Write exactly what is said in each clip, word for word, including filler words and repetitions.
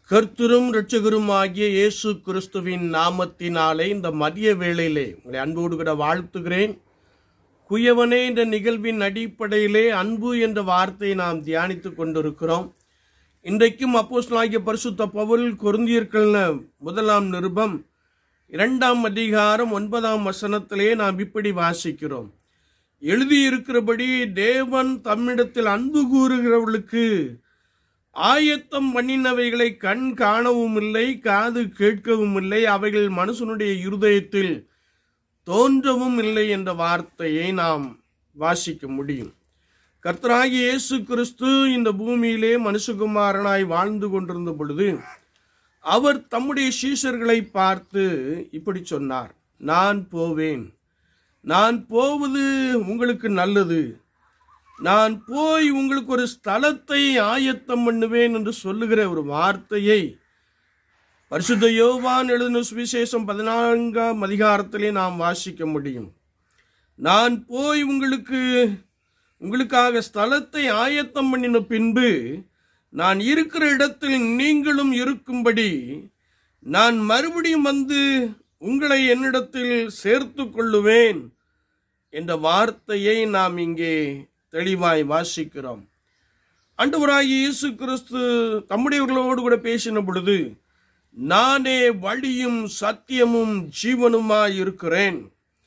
கர்த்தரும் இரட்சகரும் ஆகிய இயேசு கிறிஸ்துவின் நாமத்தினாலே இந்த மதிய வேளையிலே உங்களை அன்போடு கூட வாழ்த்துகிறேன். குயவனே என்ற நிகழ்வின் அடிப்படையிலே அன்பு என்ற வார்த்தையை நாம் தியானித்துக் கொண்டிருக்கிறோம். இன்றைக்கும் அப்போஸ்தலனாகிய பரிசுத்த பவுல் கொரிந்தியர்கள் முதலாம் நிருபம் இரண்டாம் அதிகாரம் ஒன்பதாம் வசனத்திலே நாம் இப்படி வாசிக்கிறோம். எழுதியிருக்கிறபடி தேவன் தம்மிடத்தில் அன்பு கூறுகிறவர்களுக்கு ஆயத்தம் பண்ணினவைகளை கண் காணவும் இல்லை, காது கேட்கவும் இல்லை, அவைகள் மனுஷனுடைய இருதயத்தில் தோன்றவும் இல்லை என்ற வார்த்தையை நாம் வாசிக்க முடியும். கர்த்தராகிய இயேசு கிறிஸ்து இந்த பூமியிலே மனுஷகுமாரனாய் வாழ்ந்து கொண்டிருந்த பொழுது அவர் தம்முடைய சீஷர்களை பார்த்து இப்படி சொன்னார், நான் போவேன், நான் போவது உங்களுக்கு நல்லது, நான் போய் உங்களுக்கு ஒரு ஸ்தலத்தை ஆயத்தம் பண்ணுவேன் என்று சொல்லுகிற ஒரு வார்த்தையை பரிசுத்த யோவான் எழுதின சுவிசேஷம் பதினான்காம் அதிகாரத்திலே நாம் வாசிக்க முடியும். நான் போய் உங்களுக்கு உங்களுக்காக ஸ்தலத்தை ஆயத்தம் பண்ணின பின்பு நான் இருக்கிற இடத்தில் நீங்களும் இருக்கும்படி நான் மறுபடியும் வந்து உங்களை என்னிடத்தில் சேர்த்து கொள்ளுவேன் என்ற வார்த்தையை நாம் இங்கே தெளிவாய் வாசிக்கிறோம். ஆண்டவராகிய இயேசு கிறிஸ்து தம்முடையவர்களோடு கூட பேசின பொழுது, நானே வழியும் சத்தியமும் ஜீவனுமாய் இருக்கிறேன்,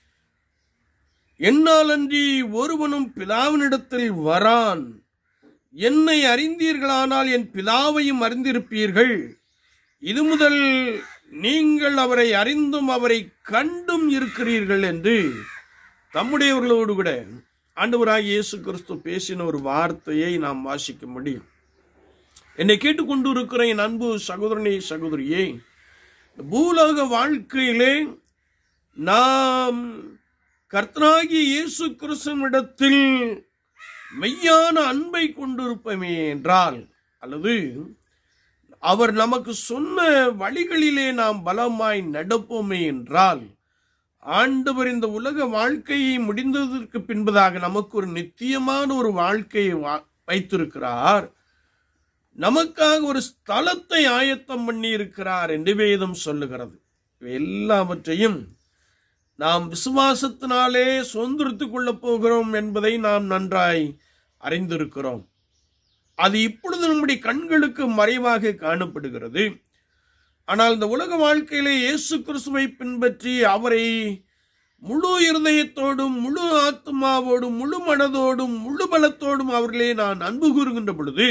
என்னாலன்றி ஒருவனும் பிதாவினிடத்தில் வரான், என்னை அறிந்தீர்களானால் என் பிதாவையும் அறிந்திருப்பீர்கள், இது முதல் நீங்கள் அவரை அறிந்தும் அவரை கண்டும் இருக்கிறீர்கள் என்று தம்முடையவர்களோடு கூட ஆண்டவராகிய இயேசு கிறிஸ்து பேசின ஒரு வார்த்தையை நாம் வாசிக்க முடியும். என்னை கேட்டுக்கொண்டு இருக்கிற என் அன்பு சகோதரனே சகோதரியே, பூலோக வாழ்க்கையிலே நாம் கர்த்தராகிய இயேசு கிறிஸ்துவிடத்தில் மெய்யான அன்பை கொண்டிருப்போமே என்றால், அல்லது அவர் நமக்கு சொன்ன வழிகளிலே நாம் பலமாய் நடப்போமே என்றால், ஆண்டவர் இந்த உலக வாழ்க்கையை முடிந்ததற்கு பின்பதாக நமக்கு ஒரு நித்தியமான ஒரு வாழ்க்கையை வைத்திருக்கிறார், நமக்காக ஒரு ஸ்தலத்தை ஆயத்தம் பண்ணி இருக்கிறார் என்று வேதம் சொல்லுகிறது. எல்லாவற்றையும் நாம் விசுவாசத்தினாலே சுதந்திரித்துக் கொள்ளப் போகிறோம் என்பதை நாம் நன்றாய் அறிந்திருக்கிறோம். அது இப்பொழுது நம்முடைய கண்களுக்கு மறைவாக காணப்படுகிறது. ஆனால் இந்த உலக வாழ்க்கையிலே இயேசு கிறிஸ்துவை பின்பற்றி அவரை முழு இருதயத்தோடும் முழு ஆத்மாவோடும் முழு மனதோடும் முழு பலத்தோடும் அவர்களே நான் அன்பு கூறுகின்ற பொழுது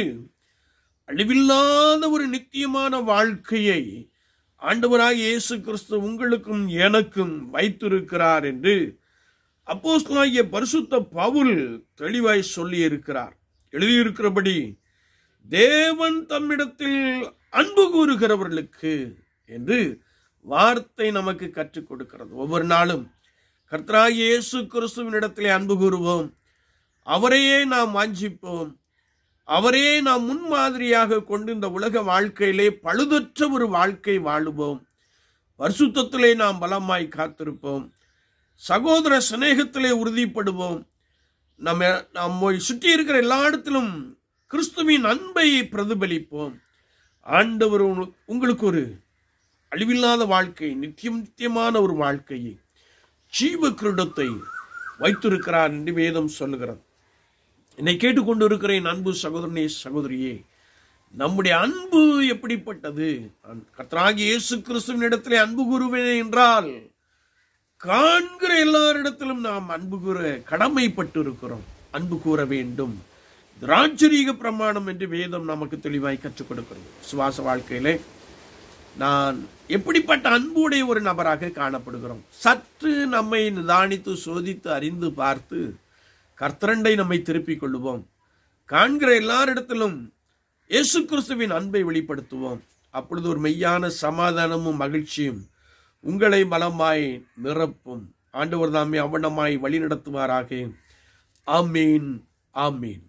அழிவில்லாத ஒரு நித்தியமான வாழ்க்கையை ஆண்டவராகிய இயேசு கிறிஸ்து உங்களுக்கும் எனக்கும் வைத்திருக்கிறார் என்று அப்போஸ்தலனாகிய பரிசுத்த பவுல் தெளிவாய் சொல்லி இருக்கிறார். எழுதியிருக்கிறபடி தேவன் தம்மிடத்தில் அன்பு கூறுகிறவர்களுக்கு என்று வார்த்தை நமக்கு கற்றுக் கொடுக்கிறது. ஒவ்வொரு நாளும் கர்த்தராகிய இயேசு கிறிஸ்துவின் இடத்திலே அன்பு கூறுவோம், அவரையே நாம் வாஞ்சிப்போம், அவரையே நாம் முன்மாதிரியாக கொண்டு இந்த உலக வாழ்க்கையிலே பழுதற்ற ஒரு வாழ்க்கை வாழுவோம், பரிசுத்தத்திலே நாம் பலமாய் காத்திருப்போம், சகோதர சிநேகத்திலே உறுதிப்படுவோம், நம்ம நம்மை சுற்றி இருக்கிற எல்லா இடத்திலும் கிறிஸ்துவின் அன்பை பிரதிபலிப்போம். ஆண்டவர் உங்களுக்கு ஒரு அழிவில்லாத வாழ்க்கை, நித்தியம் நித்தியமான ஒரு வாழ்க்கையை, ஜீவ கிரீடத்தை வைத்திருக்கிறார் என்று வேதம் சொல்லுகிறது. என்னை கேட்டுக்கொண்டு இருக்கிற என் அன்பு சகோதரனே சகோதரியே, நம்முடைய அன்பு எப்படிப்பட்டது? கர்த்தராகிய இயேசு கிறிஸ்துவின் இடத்திலே அன்பு கூறுவேன் என்றால் காண்கிற எல்லாரிடத்திலும் நாம் அன்பு கூற கடமைப்பட்டு இருக்கிறோம். அன்பு கூற வேண்டும், ராஜரீக பிரமாணம் என்று வேதம் நமக்கு தெளிவாய் கற்றுக் கொடுக்கிறது. சுவாச வாழ்க்கையிலே நான் எப்படிப்பட்ட அன்புடைய ஒரு நபராக காணப்படுகிறோம்? சற்று நம்மை நிதானித்து சோதித்து அறிந்து பார்த்து கர்த்தரண்டை நம்மை திருப்பிக் கொள்ளுவோம். காண்கிற எல்லாரிடத்திலும் இயேசு கிறிஸ்துவின் அன்பை வெளிப்படுத்துவோம். அப்பொழுது ஒரு மெய்யான சமாதானமும் மகிழ்ச்சியும் உங்களை பலமாய் நிரப்பும். ஆண்டவர் தாமே அவனமாய் வழி நடத்துவாராக. ஆமீன், ஆமீன்.